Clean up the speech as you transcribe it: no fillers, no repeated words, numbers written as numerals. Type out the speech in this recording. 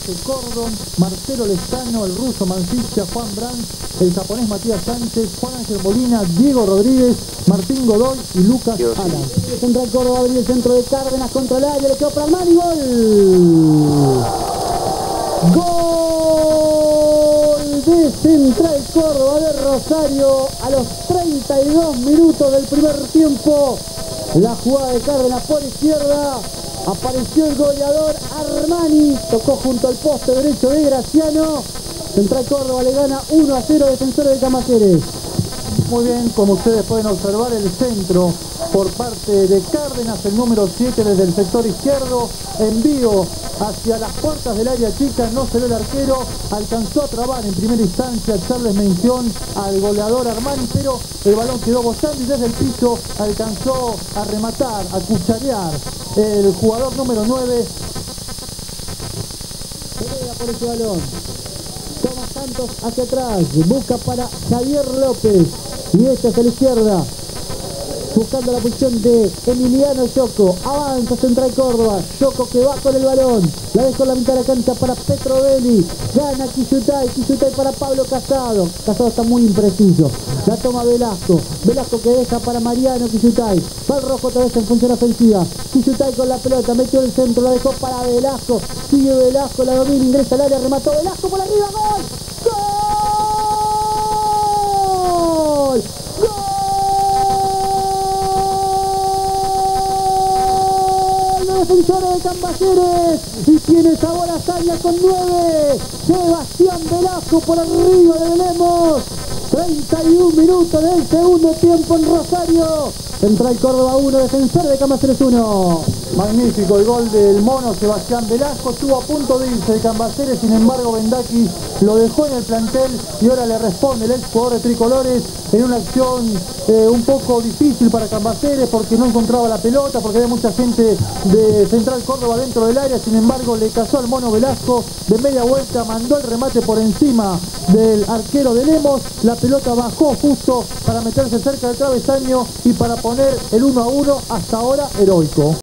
Cordon, Marcelo Lezcano, el ruso Mancilla, Juan Brandt, el japonés Matías Sánchez, Juan Ángel Molina, Diego Rodríguez, Martín Godoy y Lucas Alan. Central Córdoba, abrir el centro de Cárdenas contra el área, le quedó para Armani, gol. Gol de Central Córdoba de Rosario a los 32 minutos del primer tiempo. La jugada de Cárdenas por izquierda, apareció el goleador Armani, tocó junto al poste derecho de Graciano. Central Córdoba le gana 1-0 a Defensores de Camaceres. Muy bien, como ustedes pueden observar, el centro por parte de Cárdenas, el número 7 desde el sector izquierdo, envío hacia las puertas del área chica, no se ve el arquero, alcanzó a trabar en primera instancia Charles Mención al goleador Armani, pero el balón quedó botando y desde el piso alcanzó a rematar, a cucharear el jugador número 9. Pelea por ese balón. Toma Santos hacia atrás, busca para Javier López y esta es a la izquierda, buscando la posición de Emiliano Yoko. Avanza Central Córdoba, Yoko que va con el balón, la dejó en la mitad de la cancha para Petrovelli, gana Quisutay, Quisutay para Pablo Casado. Casado está muy impreciso, la toma Velasco, Velasco que deja para Mariano Quisutay, va el rojo otra vez en función ofensiva, Quisutay con la pelota, metió el centro, la dejó para Velasco, sigue Velasco, la domina, ingresa al área, remató Velasco por arriba, gol, gol, gol de Defensores de Camaceres y tiene sabor a hazaña con 9, Sebastián Velasco por arriba de Lemos. 31 minutos del segundo tiempo en Rosario. Central Córdoba 1, Defensores de Camaceres 1. Magnífico el gol del mono Sebastián Velasco, estuvo a punto de irse de Camaceres, sin embargo Bendaki lo dejó en el plantel y ahora le responde el ex jugador de Tricolores en una acción un poco difícil para Camaceres porque no encontraba la pelota, porque había mucha gente de Central Córdoba dentro del área, sin embargo le cazó al mono Velasco de media vuelta, mandó el remate por encima del arquero de Lemos, la pelota bajó justo para meterse cerca del travesaño y para poner el 1-1 hasta ahora heroico.